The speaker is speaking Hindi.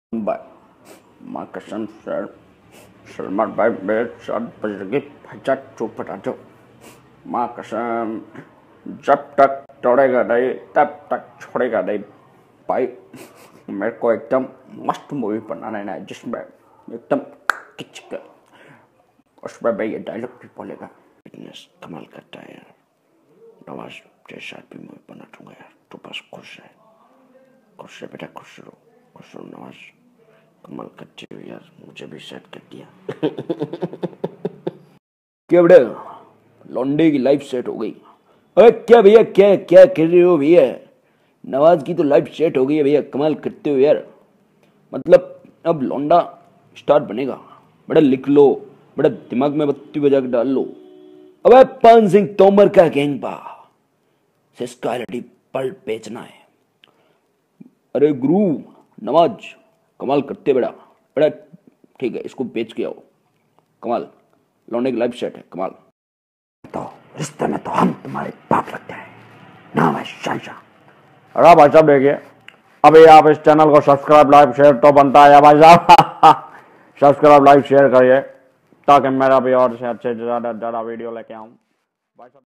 भाई माँ कसम सर, सलमान भाई मेरे साथ बजरंगी भाईजान चुप रह जाओ। माँ कसम जब तक तोड़ेगा नहीं तब तक छोड़ेगा नहीं भाई। मेरे को एकदम मस्त मूवी बनाना है जिसमें एकदम किच कर, उसमें मैं ये डायलॉग भी बोलेगा। फिटनेस कमाल करता है यार, नवाज तेरे साथ भी मूवी बना दूंगा यार, तू बस खुश है बेटा, खुश रहो नवाज, कमाल करते हो यार, मुझे भी सेट कर दिया। क्या बेटा, लौंडे की लाइफ सेट हो गई? अरे क्या भैया, क्या क्या कर रहे हो भैया? नवाज की तो लाइफ सेट हो गई है भैया, कमाल करते हो यार। मतलब अब लौंडा स्टार बनेगा, बड़ा लिख लो, बड़ा दिमाग में बत्ती बजा के डाल लो। अबे पान सिंह तोमर का गैंग पा सिस्कालिटी पल बेचना है। अरे गुरु नवाज कमाल करते बेटा, बड़ा ठीक है, इसको बेच के आओ, कमाल, लौंडे की लाइफ सेट है, कमाल। तो रिश्ते में तो हम तुम्हारे बाप लगते हैं, नाम है शाहजहां। अरे भाई साहब देखिए, अभी आप इस चैनल को सब्सक्राइब लाइक शेयर तो बनता है भाई साहब। सब्सक्राइब लाइक शेयर करिए ताकि मेरा भी और से अच्छे ज़्यादा वीडियो लेके आऊँ भाई साहब।